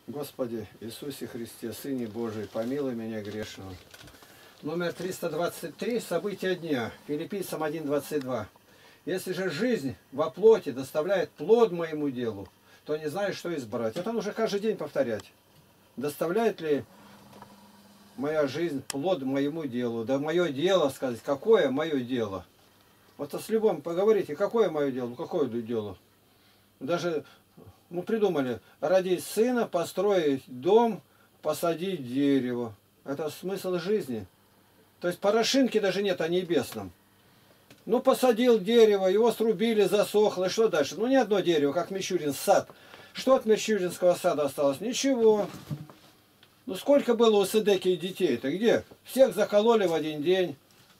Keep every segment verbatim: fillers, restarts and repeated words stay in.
Господи Иисусе Христе, Сыне Божий, помилуй меня грешного. Номер триста двадцать три. События дня. Филиппийцам один двадцать два. Если же жизнь во плоти доставляет плод моему делу, то не знаю, что избрать. Это нужно каждый день повторять. Доставляет ли моя жизнь плод моему делу? Да мое дело, сказать, какое мое дело? Вот с любым поговорите, какое мое дело? Ну, какое дело? Даже мы придумали, родить сына, построить дом, посадить дерево. Это смысл жизни. То есть порошинки даже нет о небесном. Ну, посадил дерево, его срубили, засохло. Что дальше? Ну, ни одно дерево, как Мичурин сад. Что от Мичуринского сада осталось? Ничего. Ну, сколько было у Седеки детей-то? Где? Всех закололи в один день.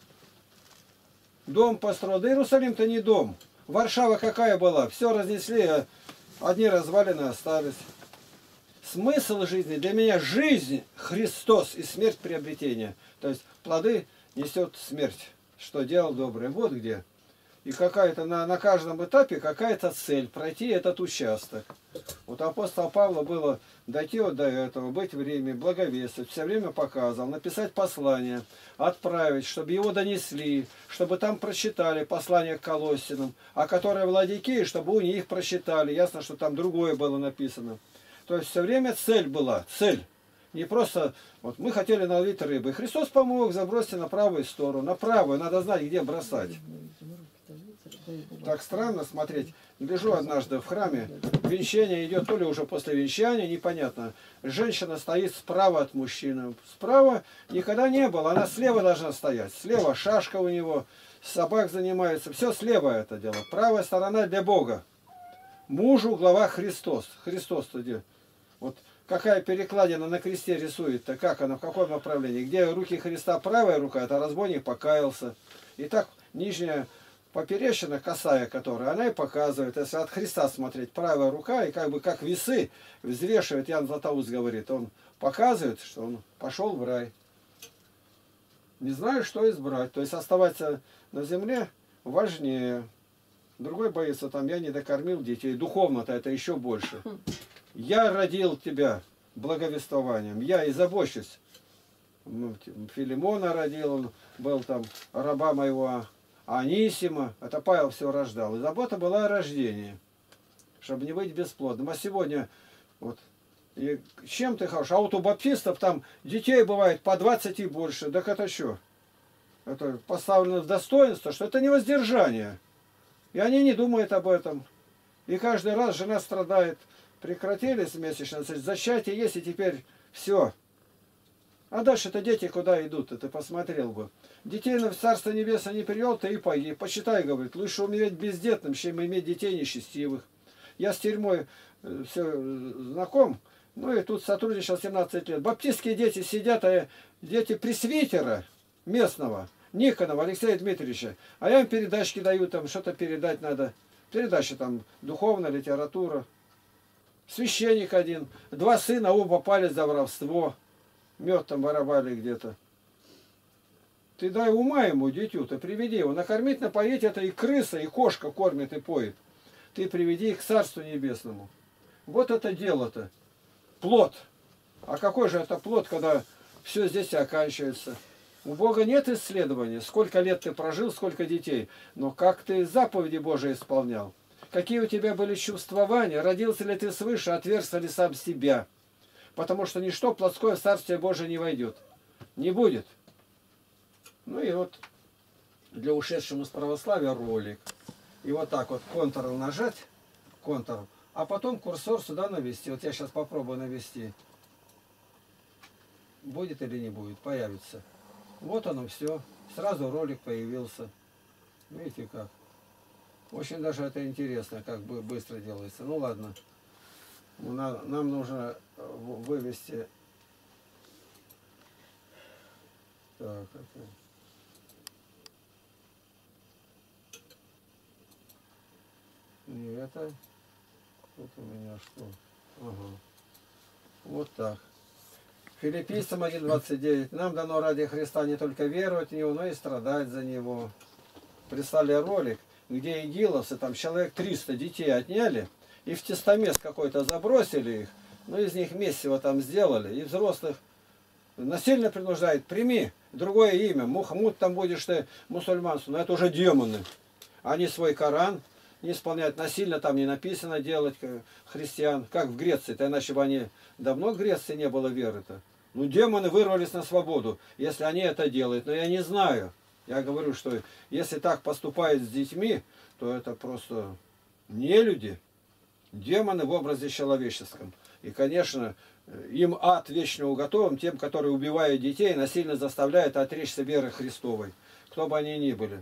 Дом построил. Да Иерусалим-то не дом. Варшава какая была? Все разнесли, а одни развалины остались. Смысл жизни для меня жизнь Христос и смерть приобретения. То есть плоды несет смерть. Что делал доброе. Вот где. И какая-то на, на каждом этапе какая-то цель. Пройти этот участок. Вот апостола Павла было дойти вот до этого, быть в Риме, благовествовать, все время показывал, написать послание, отправить, чтобы его донесли, чтобы там прочитали послание к Колоссянам, а которое в Ладикее, чтобы у них прочитали. Ясно, что там другое было написано. То есть все время цель была, цель. Не просто, вот мы хотели наловить рыбы. Христос помог, забросьте на правую сторону. На правую, надо знать, где бросать. Так странно смотреть. Лежу однажды в храме, венчание идет, то ли уже после венчания, непонятно. Женщина стоит справа от мужчины. Справа никогда не было, она слева должна стоять. Слева шашка у него, собак занимается. Все слева это дело. Правая сторона для Бога. Мужу глава Христос. Христос-то где? Вот какая перекладина на кресте рисует-то, как она, в каком направлении? Где руки Христа правая рука, это разбойник покаялся. И так нижняя поперечина, косая которая, она и показывает, если от Христа смотреть, правая рука, и как бы как весы взвешивает, Иоанн Златоуст говорит, он показывает, что он пошел в рай. Не знаю, что избрать. То есть оставаться на земле важнее. Другой боится, там, я не докормил детей. Духовно-то это еще больше. Я родил тебя благовествованием, я и забочусь. Филимона родил, он был там раба моего Анисима. Это Павел все рождал. И забота была о рождении, чтобы не быть бесплодным. А сегодня, вот, и чем ты хорош? А вот у баптистов там детей бывает по двадцать и больше. Так это что? Это поставлено в достоинство, что это не воздержание. И они не думают об этом. И каждый раз жена страдает. Прекратились месячные, зачатие есть, и теперь все. А дальше-то дети куда идут, ты посмотрел бы. Детей в Царство Небесное не привел, ты и погиб. Почитай, говорит, лучше умереть бездетным, чем иметь детей несчастливых. Я с тюрьмой все знаком, ну и тут сотрудничал семнадцать лет. Баптистские дети сидят, а дети пресвитера местного, Никонова Алексея Дмитриевича. А я им передачки даю, там что-то передать надо. Передача там, духовная литература. Священник один, два сына, оба пали за воровство. Мед там воровали где-то. Ты дай ума ему, дитю-то, приведи его. Накормить, напоить это и крыса, и кошка кормит и поет. Ты приведи их к Царству Небесному. Вот это дело-то. Плод. А какой же это плод, когда все здесь оканчивается? У Бога нет исследования. Сколько лет ты прожил, сколько детей. Но как ты заповеди Божии исполнял? Какие у тебя были чувствования? Родился ли ты свыше, отвергся ли сам себя? Потому что ничто плотское в Царствие Божие не войдет. Не будет. Ну и вот для ушедшему из православия ролик. И вот так вот Ctrl нажать, Ctrl, а потом курсор сюда навести. Вот я сейчас попробую навести. Будет или не будет, появится. Вот оно все. Сразу ролик появился. Видите как? Очень даже это интересно, как бы быстро делается. Ну ладно. Нам нужно вывести. Так, это... И это... Тут у меня что? Ага. Вот так. Филиппийцам один двадцать девять. Нам дано ради Христа не только веровать в Него, но и страдать за Него. Прислали ролик, где игиловцы, там человек триста детей отняли, и в тестамент какой-то забросили их, Ну, из них месиво там сделали, и взрослых насильно принуждает, прими другое имя, Мухаммуд там будешь ты мусульманству, но это уже демоны. Они свой Коран не исполняют, насильно там не написано делать христиан, как в Греции-то, иначе бы они, давно в Греции не было веры-то. Ну, демоны вырвались на свободу, если они это делают, но я не знаю. Я говорю, что если так поступают с детьми, то это просто не люди, демоны в образе человеческом. И, конечно, им ад вечно уготован тем, которые убивают детей, насильно заставляют отречься веры Христовой, кто бы они ни были.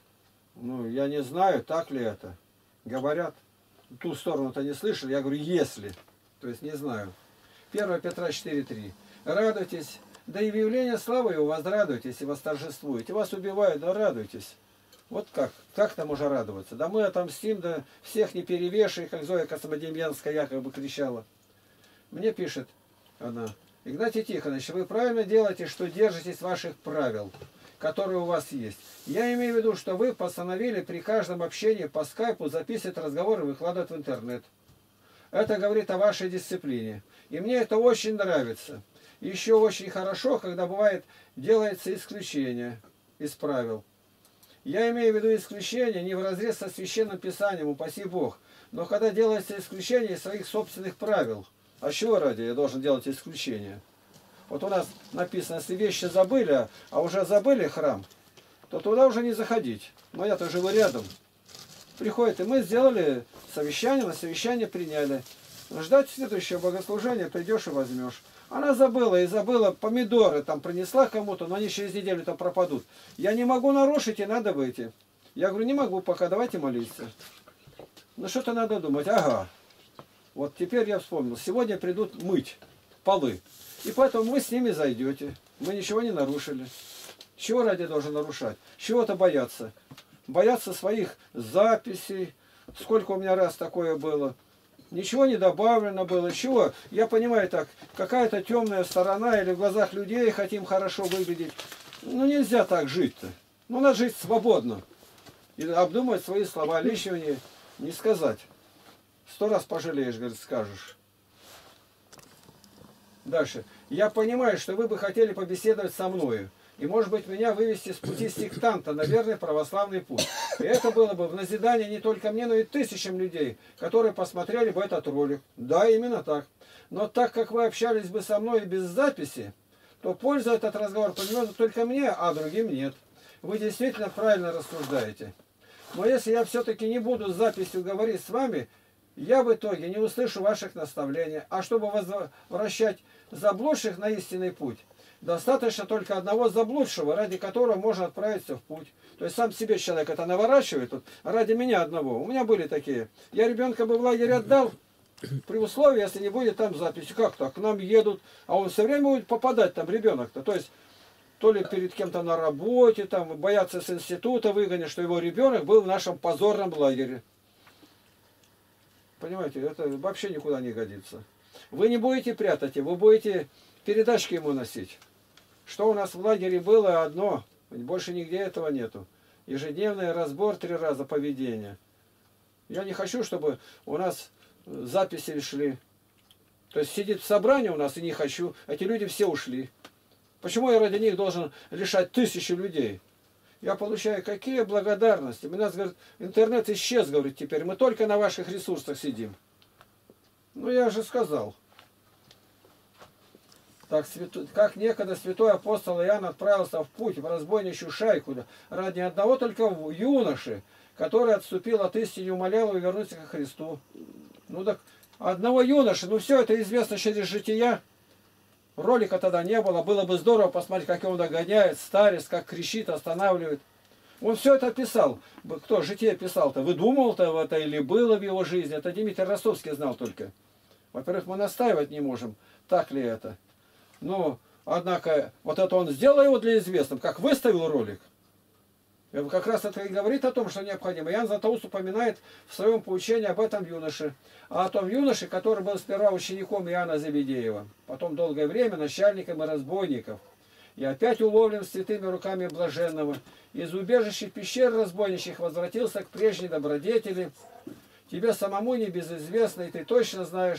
Ну, я не знаю, так ли это. Говорят, ту сторону-то не слышал, я говорю, если. То есть не знаю. первое Петра четыре три. Радуйтесь, да и в явление славы его возрадуйтесь и восторжествуете. Вас убивают, да радуйтесь. Вот как? Как там уже радоваться? Да мы отомстим, да всех не перевешай, как Зоя Космодемьянская якобы кричала. Мне пишет она: Игнатий Тихонович, вы правильно делаете, что держитесь ваших правил, которые у вас есть. Я имею в виду, что вы постановили при каждом общении по скайпу записывать разговоры и выкладывать в интернет. Это говорит о вашей дисциплине. И мне это очень нравится. Еще очень хорошо, когда бывает делается исключение из правил. Я имею в виду исключение не вразрез со Священным Писанием, упаси Бог, но когда делается исключение из своих собственных правил. А чего ради я должен делать исключение? Вот у нас написано, если вещи забыли, а уже забыли храм, то туда уже не заходить. Но я-то живу рядом. Приходит, и мы сделали совещание, на совещание приняли. Ждать следующего богослужения придешь и возьмешь. Она забыла и забыла, помидоры там принесла кому-то, но они через неделю там пропадут. Я не могу нарушить, и надо выйти. Я говорю, не могу пока, давайте молиться. Ну что-то надо думать, ага. Вот теперь я вспомнил, сегодня придут мыть полы. И поэтому вы с ними зайдете. Мы ничего не нарушили. Чего ради должен нарушать? Чего-то бояться. Бояться своих записей. Сколько у меня раз такое было. Ничего не добавлено было. Чего? Я понимаю так, какая-то темная сторона или в глазах людей хотим хорошо выглядеть. Ну нельзя так жить-то. Ну надо жить свободно. И обдумать свои слова, лишнего не, не сказать. Сто раз пожалеешь, говорит, скажешь. Дальше. Я понимаю, что вы бы хотели побеседовать со мною. И, может быть, меня вывести с пути сектанта на верный православный путь. И это было бы в назидание не только мне, но и тысячам людей, которые посмотрели бы этот ролик. Да, именно так. Но так как вы общались бы со мной без записи, то польза этот разговор принесет только мне, а другим нет. Вы действительно правильно рассуждаете. Но если я все-таки не буду с записью говорить с вами, я в итоге не услышу ваших наставлений. А чтобы возвращать заблудших на истинный путь, достаточно только одного заблудшего, ради которого можно отправиться в путь. То есть сам себе человек это наворачивает, вот, ради меня одного. У меня были такие. Я ребенка бы в лагерь отдал, при условии, если не будет там записи. Как так? К нам едут, а он все время будет попадать там, ребенок-то. То есть, то ли перед кем-то на работе, там, боятся с института выгонят, что его ребенок был в нашем позорном лагере. Понимаете, это вообще никуда не годится. Вы не будете прятать его, вы будете передачки ему носить. Что у нас в лагере было одно, больше нигде этого нету. Ежедневный разбор три раза поведения. Я не хочу, чтобы у нас записи шли. То есть сидит в собрании у нас и не хочу. Эти люди все ушли. Почему я ради них должен лишать тысячи людей? Я получаю какие благодарности. У нас, говорит, интернет исчез, говорит, теперь. Мы только на ваших ресурсах сидим. Ну, я же сказал. Так, как некогда святой апостол Иоанн отправился в путь, в разбойничью шайку, ради одного только юноши, который отступил от истины и умолял его вернуться ко Христу. Ну так, одного юноши, ну все это известно через жития. Ролика тогда не было, было бы здорово посмотреть, как его догоняет, старец, как кричит, останавливает. Он все это писал. Кто житие писал-то? Выдумал-то это или было в его жизни? Это Дмитрий Ростовский знал только. Во-первых, мы настаивать не можем, так ли это. Но, однако, вот это он сделал его для известным, как выставил ролик. И как раз это и говорит о том, что необходимо. Иоанн Златоуст упоминает в своем поучении об этом юноше. А о том юноше, который был сперва учеником Иоанна Зеведеева, потом долгое время начальником и разбойников. И опять уловлен святыми руками блаженного. Из убежища пещер разбойничьих возвратился к прежней добродетели. Тебе самому небезызвестно, и ты точно знаешь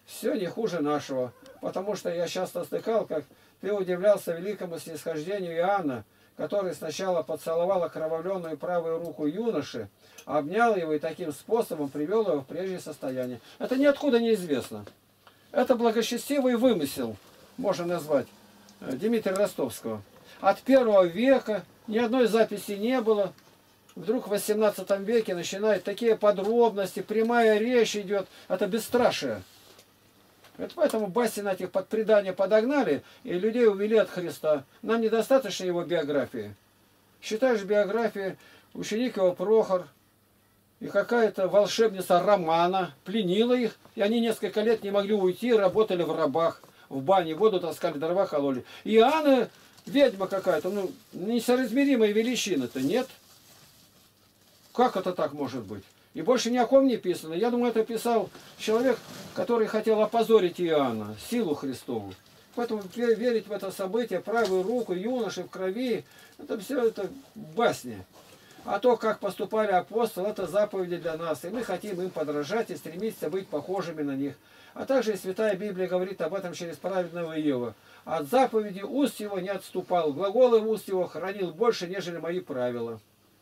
все не хуже нашего. Потому что я часто стыкал, как ты удивлялся великому снисхождению Иоанна, который сначала поцеловал окровавленную правую руку юноши, обнял его и таким способом привел его в прежнее состояние. Это ниоткуда неизвестно. Это благочестивый вымысел, можно назвать, Дмитрия Ростовского. От первого века ни одной записи не было. Вдруг в восемнадцатом веке начинают такие подробности, прямая речь идет. Это бесстрашие. Это поэтому басен этих под предание подогнали и людей увели от Христа. Нам недостаточно его биографии. Считаешь биографии, ученик его Прохор и какая-то волшебница Романа пленила их, и они несколько лет не могли уйти, работали в рабах, в бане, воду таскали, дрова кололи. И Иоанна, ведьма какая-то, ну, несоразмеримой величины-то нет. Как это так может быть? И больше ни о ком не писано. Я думаю, это писал человек, который хотел опозорить Иоанна, силу Христову. Поэтому верить в это событие, правую руку юноши в крови, это все это басни. А то, как поступали апостолы, это заповеди для нас. И мы хотим им подражать и стремиться быть похожими на них. А также и Святая Библия говорит об этом через праведного Иова. От заповеди уст его не отступал, глаголы уст его хранил больше, нежели мои правила.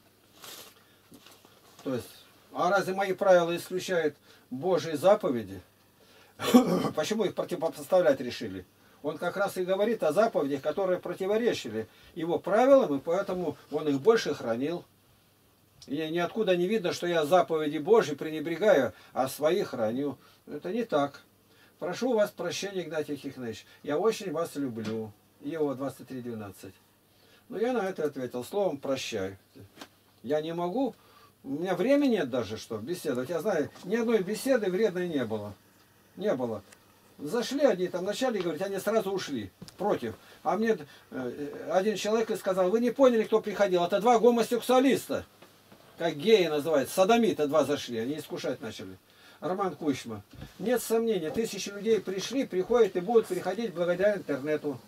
То есть, а разве мои правила исключают Божьи заповеди? Почему их противопоставлять решили? Он как раз и говорит о заповедях, которые противоречили его правилам, и поэтому он их больше хранил. И ниоткуда не видно, что я заповеди Божьи пренебрегаю, а свои храню. Это не так. Прошу вас прощения, Игнатий Тихонович. Я очень вас люблю. Иова двадцать три двенадцать. Но я на это ответил словом «прощай». Я не могу... У меня времени нет даже, что беседовать. Я знаю, ни одной беседы вредной не было. Не было. Зашли они там, начали говорить, они сразу ушли. Против. А мне э, один человек и сказал, вы не поняли, кто приходил. Это два гомосексуалиста. Как геи называют. Содомиты два зашли. Они искушать начали. Роман Кучма. Нет сомнений, тысячи людей пришли, приходят и будут приходить благодаря интернету.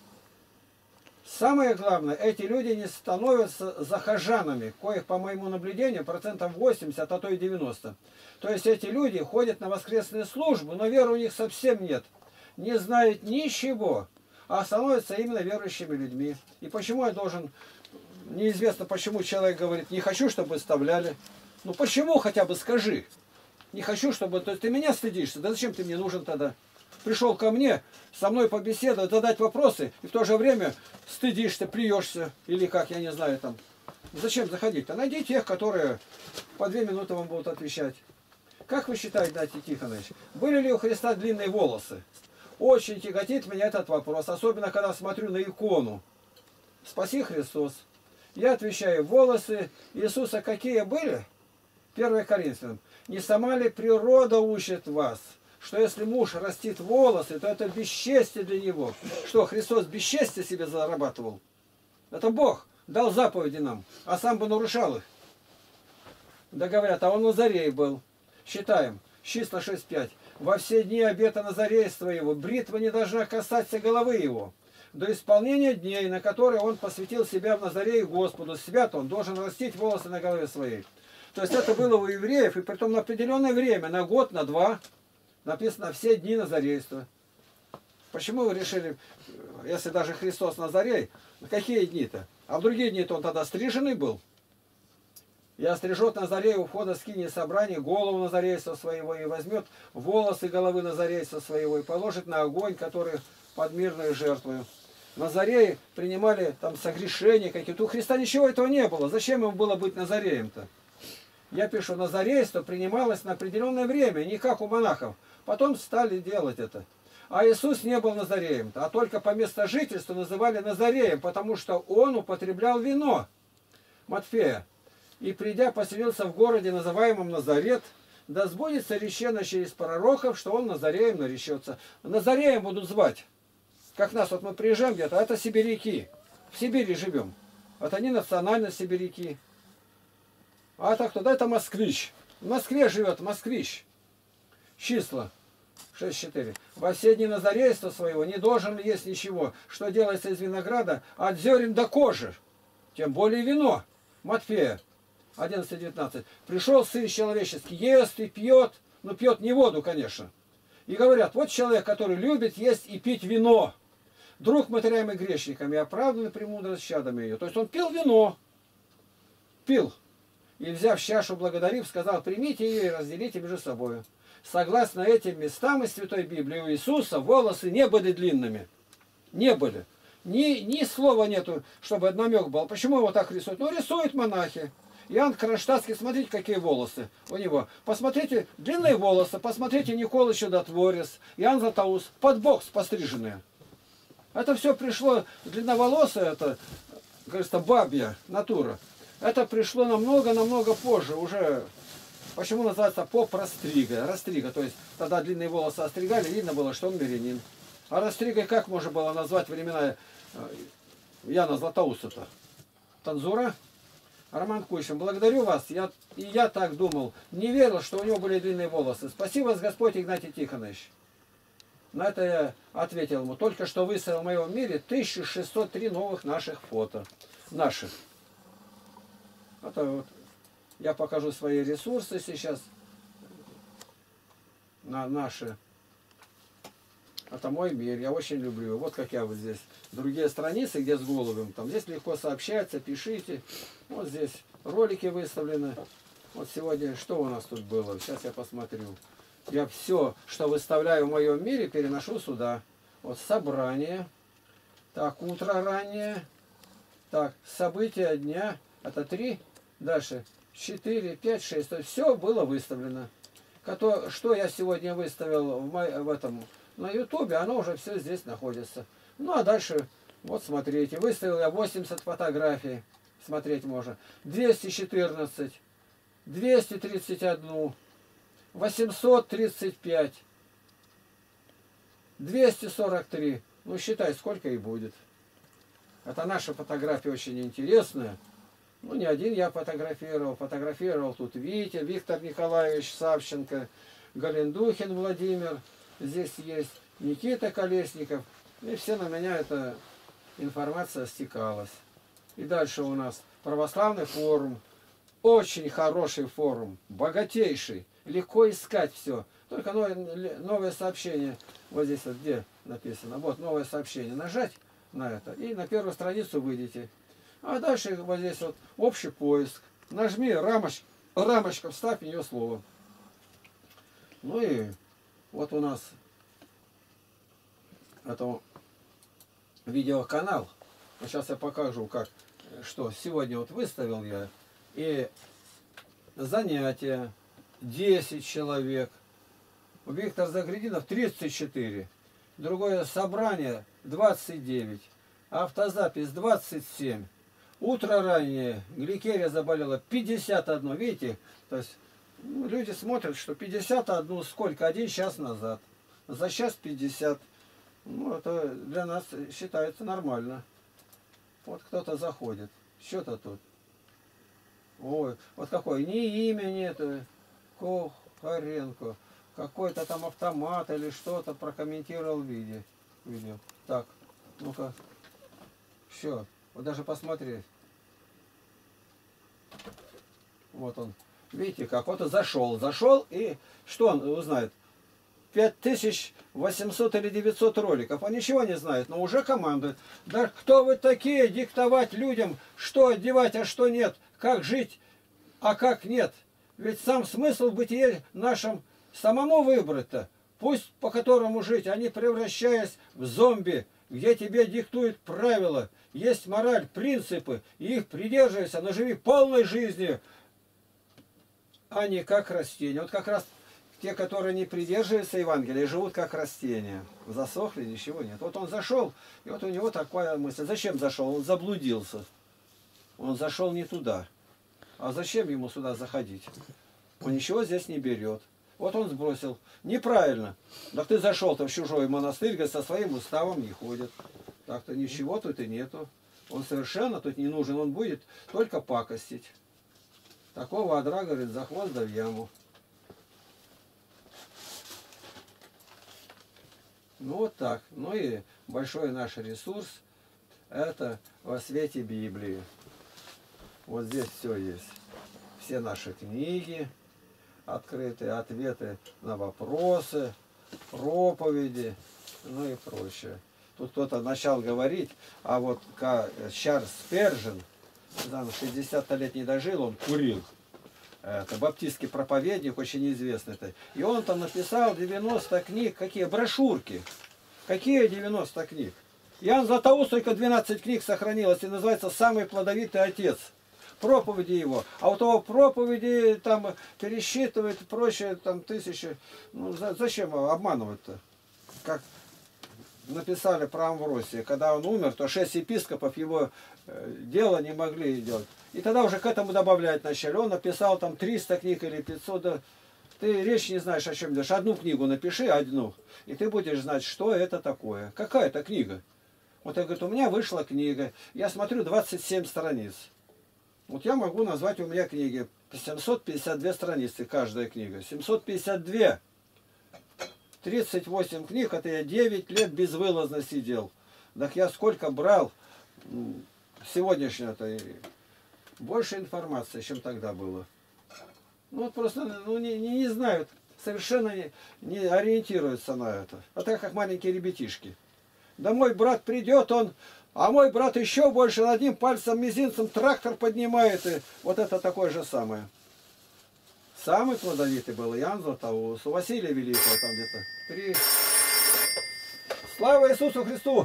Самое главное, эти люди не становятся захожанами, коих, по моему наблюдению, процентов восемьдесят, а то и девяносто. То есть эти люди ходят на воскресные службы, но веры у них совсем нет. Не знают ничего, а становятся именно верующими людьми. И почему я должен... Неизвестно, почему человек говорит, не хочу, чтобы выставляли. Ну почему хотя бы скажи? Не хочу, чтобы... То есть ты меня стыдишься? Да зачем ты мне нужен тогда? Пришел ко мне, со мной побеседовать, задать вопросы, и в то же время стыдишься, плюешься, или как, я не знаю, там. Зачем заходить-то? Найди тех, которые по две минуты вам будут отвечать. Как вы считаете, Игнатий Тихонович, были ли у Христа длинные волосы? Очень тяготит меня этот вопрос, особенно когда смотрю на икону. Спаси Христос. Я отвечаю, волосы Иисуса какие были? первое Коринфянам. Не сама ли природа учит вас, что если муж растит волосы, то это бесчестие для него? Что, Христос бесчестие себе зарабатывал? Это Бог дал заповеди нам, а сам бы нарушал их. Да говорят, а он Назарей был. Считаем, числа шесть пять. Во все дни обета Назарейства его, бритва не должна касаться головы его. До исполнения дней, на которые он посвятил себя в Назарее Господу, свят он должен растить волосы на голове своей. То есть это было у евреев, и притом на определенное время, на год, на два, написано все дни Назарейства. Почему вы решили, если даже Христос Назарей, какие дни-то? А в другие дни-то он тогда стриженный был. И острижет Назарей у входа скинии собрания голову Назарейства своего, и возьмет волосы головы Назарейства своего, и положит на огонь, который под мирную жертвою. Назареи принимали там согрешения какие-то. У Христа ничего этого не было. Зачем ему было быть Назареем-то? Я пишу, назарейство принималось на определенное время, не как у монахов. Потом стали делать это. А Иисус не был Назареем, а только по месту жительства называли Назареем, потому что он употреблял вино. Матфея. И придя, поселился в городе, называемом Назарет, да сбудется речено через пророков, что он Назареем наречется. Назареем будут звать. Как нас, вот мы приезжаем где-то, а это сибиряки. В Сибири живем. Это не национальные сибиряки. А так туда это москвич. В Москве живет москвич. Числа шесть четыре. Во все дни назарейства своего не должен есть ничего, что делается из винограда, от зерен до кожи. Тем более вино. Матфея одиннадцать девятнадцать. Пришел Сын Человеческий, ест и пьет, но пьет не воду, конечно. И говорят, вот человек, который любит есть и пить вино. Друг матерям и грешникам, и оправданный премудрость чадами ее. То есть он пил вино. Пил. И, взяв чашу, благодарив, сказал, примите ее и разделите между собой. Согласно этим местам из Святой Библии у Иисуса волосы не были длинными. Не были. Ни, ни слова нету, чтобы намек был. Почему его так рисуют? Ну, рисуют монахи. Иоанн Кронштадтский, смотрите, какие волосы у него. Посмотрите, длинные волосы, посмотрите, Никола Чудотворец, Иоанн Златоуст, под бокс постриженные. Это все пришло, длинноволосое, это, кажется, бабья натура. Это пришло намного-намного позже, уже, почему называется поп-растрига, растрига, то есть тогда длинные волосы остригали, видно было, что он мирянин. А растригой как можно было назвать времена Яна Златоуста-то? Танзура? Роман Кучин, благодарю вас, я, и я так думал, не верил, что у него были длинные волосы. Спасибо вас, Господь, Игнатий Тихонович. На это я ответил ему, только что выставил в моем мире тысяча шестьсот три новых наших фото. Наших. Это вот, я покажу свои ресурсы сейчас. На наши. Это мой мир, я очень люблю. Вот как я вот здесь. Другие страницы, где с голубем. Там здесь легко сообщаться, пишите. Вот здесь ролики выставлены. Вот сегодня что у нас тут было? Сейчас я посмотрю. Я все, что выставляю в моем мире, переношу сюда. Вот собрание. Так, утро раннее. Так, события дня. Это три. Дальше. Четыре, пять, шесть. То есть все было выставлено. Что я сегодня выставил в, мой, в этом... На ютубе, оно уже все здесь находится. Ну, а дальше, вот смотрите, выставил я восемьдесят фотографий, смотреть можно. двести четырнадцать, двести тридцать один, восемьсот тридцать пять, двести сорок три. Ну, считай, сколько и будет. Это наша фотография очень интересная. Ну, не один я фотографировал. Фотографировал тут Витя, Виктор Николаевич Савченко, Галендухин Владимир. Здесь есть Никита Колесников. И все на меня эта информация стекалась. И дальше у нас православный форум. Очень хороший форум. Богатейший. Легко искать все. Только новое, новое сообщение. Вот здесь вот где написано. Вот новое сообщение. Нажать на это. И на первую страницу выйдете. А дальше вот здесь вот общий поиск. Нажми рамочка. Рамочка, вставь в нее слово. Ну и... Вот у нас это видеоканал. Сейчас я покажу, как, что сегодня вот выставил я. И занятия десять человек. Виктор Загрединов тридцать четыре. Другое собрание двадцать девять. Автозапись двадцать семь. Утро раннее. Гликерия заболела пятьдесят один. Видите? То есть ну, люди смотрят, что пятьдесят один сколько? Один час назад. За час пятьдесят. Ну, это для нас считается нормально. Вот кто-то заходит. Что-то тут. Ой, вот какой. Ни имя нет. Кухаренко. Какой-то там автомат или что-то прокомментировал видео. видео. Так, ну-ка. Все. Вот даже посмотреть. Вот он. Видите, как вот он зашел. Зашел и что он узнает? пять тысяч восемьсот или девятьсот роликов. Он ничего не знает, но уже командует. Да кто вы такие диктовать людям, что одевать, а что нет? Как жить, а как нет? Ведь сам смысл бытия нашим самому выбрать-то. Пусть по которому жить, а не превращаясь в зомби, где тебе диктуют правила. Есть мораль, принципы, и их придерживайся, но живи полной жизнью, а не как растение. Вот как раз те, которые не придерживаются Евангелия, живут как растения. Засохли, ничего нет. Вот он зашел, и вот у него такая мысль. Зачем зашел? Он заблудился. Он зашел не туда. А зачем ему сюда заходить? Он ничего здесь не берет. Вот он сбросил. Неправильно. Так ты зашел-то в чужой монастырь, говорит, со своим уставом не ходит. Так-то ничего тут и нету. Он совершенно тут не нужен. Он будет только пакостить. Такого одра, говорит, за хвост да в яму. Ну вот так. Ну и большой наш ресурс это во свете Библии. Вот здесь все есть. Все наши книги открытые, ответы на вопросы. проповеди, ну и прочее. Тут кто-то начал говорить, а вот Чарльз Спержен, шестьдесят лет не дожил, он курил. Это баптистский проповедник, очень известный. И он там написал девяносто книг, какие брошюрки. Какие девяносто книг? Иоанн Златоуст только двенадцать книг сохранилось, и называется «Самый плодовитый отец». Проповеди его. А вот его проповеди там пересчитывают и прочее, там тысячи. Ну зачем обманывать-то? Как написали про Амвросия, когда он умер, то шесть епископов его э, дело не могли делать. И тогда уже к этому добавлять начали. Он написал там триста книг или пятьсот. Да, ты речь не знаешь, о чем идешь. Одну книгу напиши, одну, и ты будешь знать, что это такое. Какая это книга? Вот я говорю, у меня вышла книга, я смотрю двадцать семь страниц. Вот я могу назвать у меня книги семьсот пятьдесят две страницы, каждая книга. семьсот пятьдесят две. тридцать восемь книг, это я девять лет безвылазно сидел. Так я сколько брал сегодняшнего-то, больше информации, чем тогда было. Ну вот просто ну, не, не, не знают, совершенно не, не ориентируются на это. А так как маленькие ребятишки. Да мой брат придет, он, а мой брат еще больше, одним пальцем мизинцем трактор поднимает. И вот это такое же самое. Самый плодовитый был Иоанн Златоуст, у Василия Великого там где-то. Три. Слава Иисусу Христу!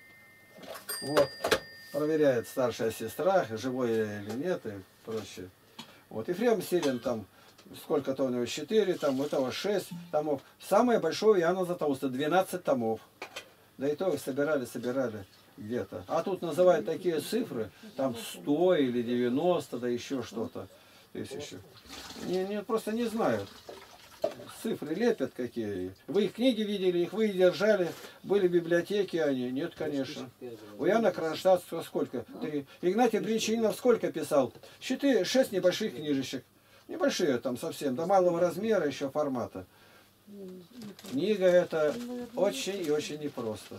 Вот. Проверяет старшая сестра, живой я или нет и прочее. Вот. Ефрем Силин там, сколько-то у него, четыре, там у этого шесть томов. Самое большое у Иоанна Златоуста, двенадцать томов. Да и то их собирали, собирали где-то. А тут называют такие цифры, там сто или девяносто, да еще что-то. Тысячи. Не, не, просто не знают. Цифры лепят какие. Вы их книги видели, их вы держали. Были в библиотеке они? Нет, конечно. У Иоанна Кронштадтского сколько? Три. Игнатий Бринчанинов сколько писал? Четыре, шесть небольших книжечек. Небольшие там совсем, до малого размера еще формата. Книга это очень и очень непросто.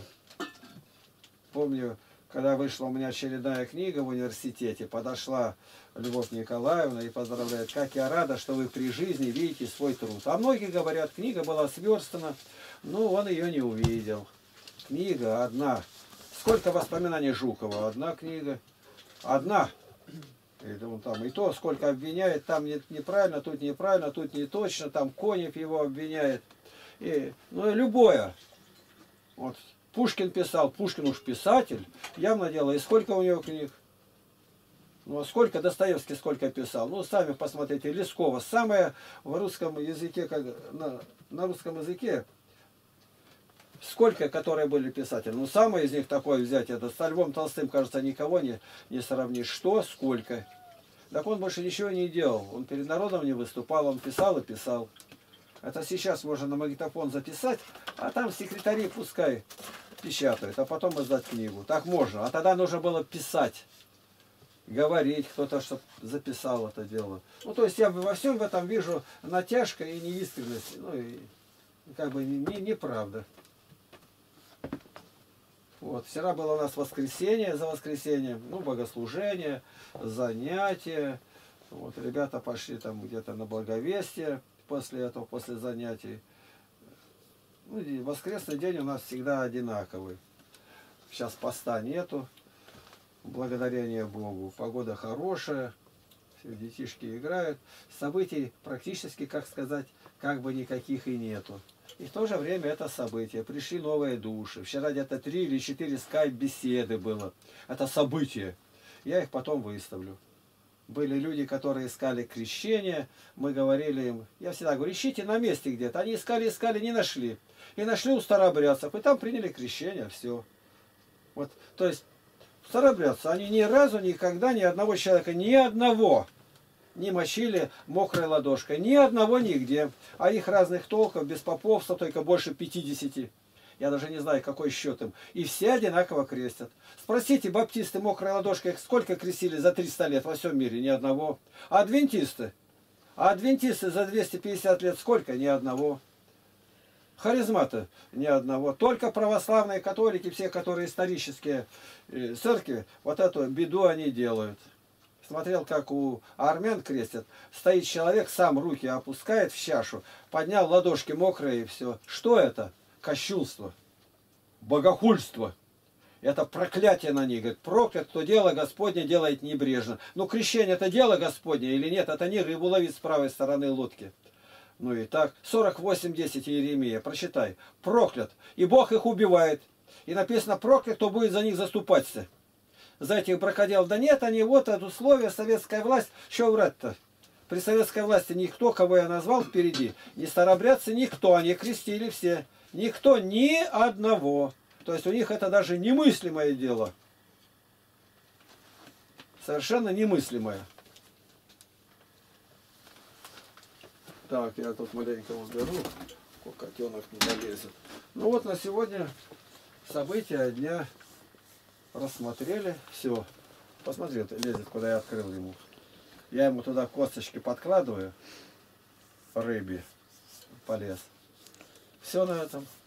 Помню, когда вышла у меня очередная книга в университете, подошла Любовь Николаевна и поздравляет, как я рада, что вы при жизни видите свой труд. А многие говорят, книга была сверстана, но он ее не увидел. Книга одна. Сколько воспоминаний Жукова? Одна книга. Одна. И, он там, и то, сколько обвиняет, там не, неправильно, тут неправильно, тут не точно, там Конев его обвиняет. И, ну и любое. Вот. Пушкин писал, Пушкин уж писатель, явно дело. И сколько у него книг? Ну, сколько Достоевский сколько писал? Ну, сами посмотрите, Лескова. Самое в русском языке, как, на, на русском языке, сколько, которые были писатели. Ну, самое из них такое взять, это со Львом Толстым, кажется, никого не, не сравнишь. Что, сколько? Так он больше ничего не делал. Он перед народом не выступал, он писал и писал. Это сейчас можно на магнитофон записать, а там секретари пускай печатают, а потом издать книгу. Так можно. А тогда нужно было писать, говорить, кто-то чтобы записал это дело. Ну, то есть я во всем в этом вижу натяжка и неискренность. Ну, и как бы не, неправда. Вот. Вчера было у нас воскресенье, за воскресенье, ну, богослужение, занятия. Вот. Ребята пошли там где-то на благовестие после этого, после занятий. Ну, и воскресный день у нас всегда одинаковый. Сейчас поста нету, благодарение Богу. Погода хорошая, все детишки играют. Событий практически, как сказать, как бы никаких и нету. И в то же время это событие. Пришли новые души. Вчера где-то три или четыре скайп-беседы было. Это событие. Я их потом выставлю. Были люди, которые искали крещение. Мы говорили им, я всегда говорю, ищите на месте где-то. Они искали, искали, не нашли. И нашли у старообрядцев. И там приняли крещение, все. Вот, то есть, старообрядцы, они ни разу, никогда, ни одного человека, ни одного не мочили мокрой ладошкой. Ни одного нигде. А их разных толков, без поповства, только больше пятидесяти. Я даже не знаю, какой счет им. И все одинаково крестят. Спросите, баптисты мокрой ладошкой, сколько крестили за триста лет во всем мире? Ни одного. А адвентисты? А адвентисты за двести пятьдесят лет сколько? Ни одного. Харизматы? Ни одного. Только православные католики, все, которые исторические церкви, вот эту беду они делают. смотрел, как у армян крестят. Стоит человек, сам руки опускает в чашу, поднял ладошки мокрые и все. Что это? Кощунство. Богохульство. Это проклятие на них. Говорит, проклят, кто дело Господне делает небрежно. Ну, крещение это дело Господне или нет? Это не рыбу ловить с правой стороны лодки. Ну и так, сорок восемь десять Иеремия, прочитай. Проклят, и Бог их убивает. И написано, проклят, кто будет за них заступаться. За этих бракоделов. Да нет, они вот это условие, советская власть. Что врать-то? При советской власти никто, кого я назвал впереди, не старобрядцы, никто, они крестили все. Никто, ни одного. То есть у них это даже немыслимое дело. Совершенно немыслимое. Так, я тут маленько уберу, котенок не долезет. Ну вот на сегодня события дня рассмотрели. Все. Посмотри, лезет, куда я открыл ему. Я ему туда косточки подкладываю. Рыбе полез. Все на этом.